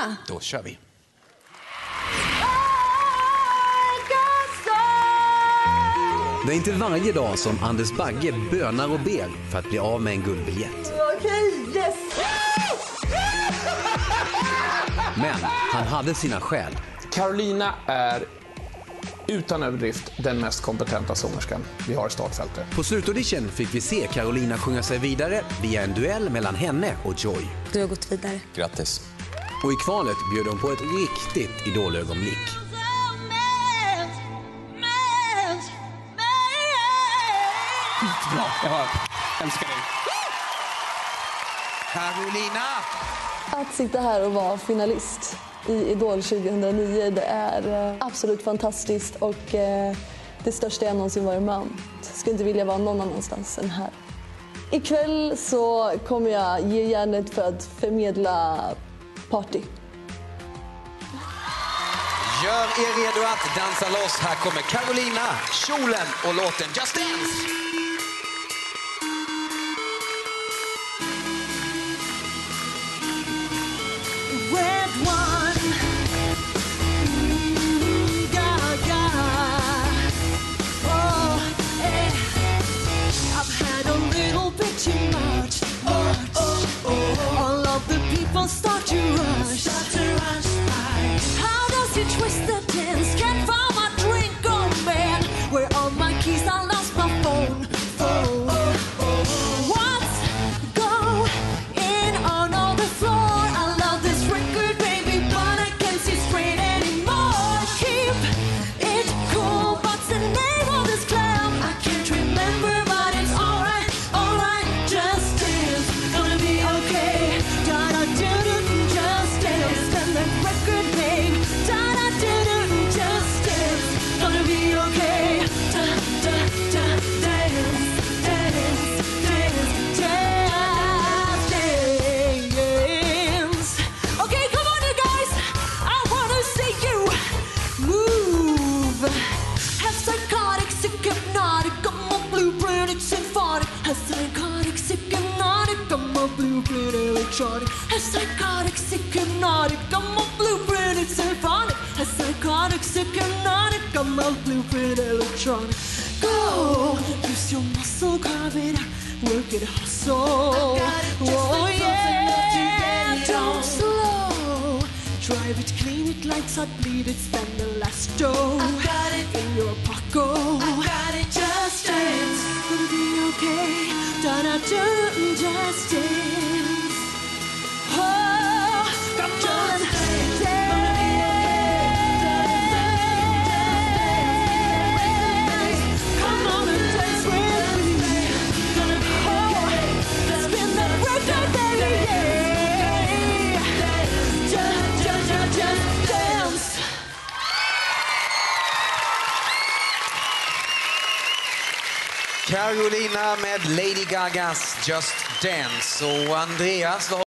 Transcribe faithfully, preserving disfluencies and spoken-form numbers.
Carolina. Då kör vi. Det är inte varje dag som Anders Bagge bönar och ber för att bli av med en guldbiljett. Okej, yes! Men han hade sina skäl. Carolina är utan överdrift den mest kompetenta sångerskan vi har i startfältet. På slutaudition fick vi se Carolina sjunga sig vidare via en duell mellan henne och Joy. Du har gått vidare. Grattis. Och i kvalet bjöd hon på ett riktigt idolögonblick. Bra, jag älskar dig. Carolina! Att sitta här och vara finalist i Idol tjugohundranio, det är absolut fantastiskt och det största jag någonsin varit med om. Jag skulle inte vilja vara någon annanstans än här. Ikväll så kommer jag ge järnet för att förmedla party. Gör er redo att dansa loss. Här kommer Carolina, kjolen och låten Just Dance. Start to rush. Start to rush. How does it twist the dance? Can't find my drink, oh man. Where are my keys? I lost my phone. Phone. What's going on on the floor? I love this record, baby, but I can't see straight anymore. Keep it cool, what's the name of this club? I can't remember, but it's alright, alright. Just dance, gonna be okay. Da da da. A psychotic, sick, hypnotic, I'm a blueprint, it's symphonic. A psychotic, sick, hypnotic, I'm a blueprint, electronic. Go, use your muscle, carve it out, work it, hustle. Oh yeah, don't slow. Drive it, clean it, lights out, bleed it, spend the last dough. I got it in your pocket. I got it, just dance. Gonna be okay. Da da da, just dance. Oh, come on, dance. Come on and dance with me. Gonna be okay. Spin that record, baby. Just, just, just, just dance. Carolina med Lady Gagas Just Dance. Och Andreas,